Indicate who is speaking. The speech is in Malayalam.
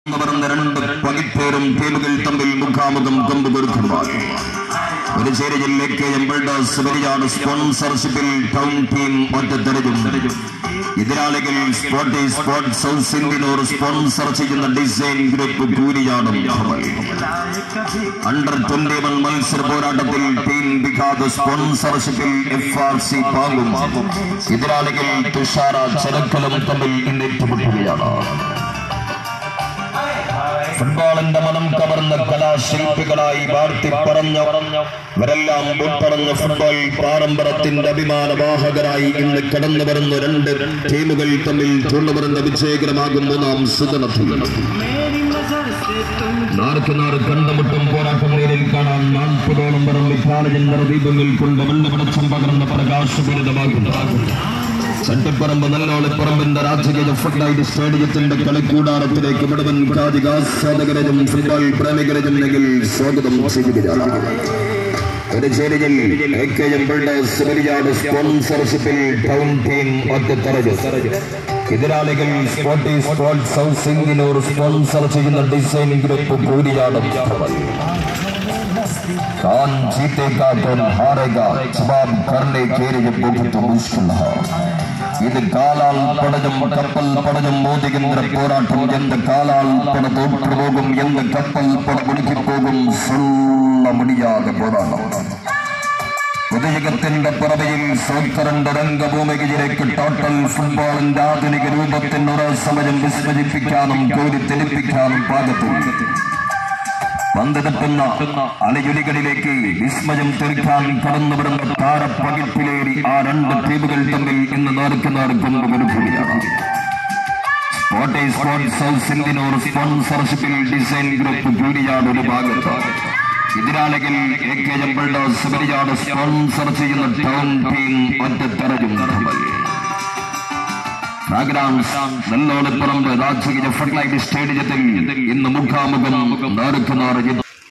Speaker 1: രണ്ട് പകിപ്പേരും ടീമുകൾ തമ്മിൽ മുഖാമുഖം കൊമ്പുകൊടുക്കുമ്പോൾ ഒരു ചേരിയിലേക്ക് എംബിൾഡേഴ്സ് സ്പോൺസർഷിപ്പിൽ ടൗൺ ടീം ഒറ്റത്തെറിഞ്ഞും എതിരാളികൾ സ്പോർട്ട് സൗത്ത് ഇന്ത്യനോട് സ്പോൺസർ ചെയ്യുന്ന ഡിസൈൻ ഗ്രൂപ്പ് കൂരിയാടും അണ്ടർ 21 മത്സര പോരാട്ടത്തിൽ ടീം ബിഖാദ് സ്പോൺസർഷിപ്പിൽ FRC പാങ്ങും എതിരാളികൾ തുഷാര ചെറുക്കലും തമ്മിൽ ഏറ്റുമുട്ടുകയാണ്. ഫുട്ബോളിന്റെ മനം കവർന്ന കലാശില്പികളായി വാഴ്ത്തി പറഞ്ഞവരെല്ലാം മുട്ടടഞ്ഞ ഫുട്ബോൾ പാരമ്പര്യത്തിന്റെ അഭിമാനവാഹകരായി ഇന്ന് കടന്നു വരുന്ന രണ്ട് ടീമുകൾ തമ്മിൽ ചൂണ്ടുവരുന്ന വിജയകരമാകും മൂന്നാം സുതനത്തിൽ നാർക്കുനാറ് കണ്ടുമുട്ടും പോരാട്ടം നേരിൽ കാണാൻ 40ഓളം വരും വിഖ്യാന ദീപങ്ങൾ കൊണ്ട് വെള്ളപടച്ചം പകർന്ന പ്രകാശപൂരിതമാകുന്നു. ചട്ടിപ്പറമ്പ് നല്ലോളിപ്പറമ്പിന്റെ രാജകീയ ഫുട്ബോൾ സ്റ്റേഡിയത്തിന്റെ കളിക്കൂടാരത്തിലേക്ക് മുഴുവൻ കാതികാസ്വാദകരെയും ഫുട്ബോൾ പ്രേമികളെയും നിങ്ങൾ സ്വാഗതം ചെയ്യുകയാണ്. ഒരു ചേരിയിൽ സ്പോൺസർഷിപ്പിൽ ടൗൺ ടീം ഒറ്റത്തറഞ്ഞു എതിരാളികൾ സ്പോർട്ട് സൗത്ത് ഇന്ത്യനോട് സ്പോൺസർ ചെയ്യുന്ന ഡിസൈൻ ഗ്രൂപ്പ് കൂരിയാടും कान जीतेगा कौन हारेगा जवाब करने के लिए बहुत मुश्किल है. ഇത് കാലാൽ പടഞ്ഞും കപ്പൽ പടഞ്ഞും മോദികേന്ദ്ര പോരാട്ടം എന്ത് കാലാൽ പട തോറ്റുപോകും എന്ത് കപ്പൽ പട മുഴുകിപ്പോകും சொல்ல முடியாத പോരാട്ടം. പുതുയുഗത്തിന്റെ പുറമയിൽ സൗത്തറിന്റെ രംഗഭൂമിയിലേക്ക് ടോട്ടൽ ഫുട്ബോളിന്റെ ആധുനിക രൂപത്തിന് ഒരേ സമയം വിസ്മയിപ്പിക്കാനും കോരിത്തെളിപ്പിക്കാനും പാകത്തിൽ പന്തെടുക്കുന്ന അലയൊലികളിലേക്ക് വിസ്മയം തീർക്കാൻ കടന്നുവിടുന്ന താരപ്പകിപ്പിലേറി ആ രണ്ട് ടീമുകൾ തമ്മിൽ ഇന്ന് നേർക്കുനേർ കൊണ്ടുവരുകയാണ്. സ്പോർട്ട് സൗത്ത് ഇന്ത്യനോട് സ്പോൺസർഷിപ്പിൽ ഡിസൈൻ ഗ്രൂപ്പ് കൂരിയാട് ഒരു ഭാഗത്ത് എതിരാളികൾ എംബിൾഡേഴ്സ് സ്പോൺസർ ചെയ്യുന്ന ടൗൺ ടീം ഒറ്റത്തെറിഞ്ഞും നല്ലോളിപ്പറമ്പ് രാജകീയ ഫുട്ബോൾ സ്റ്റേഡിയത്തിൽ ഇന്ന് മുഖാമുഖം നേർക്കുനേർ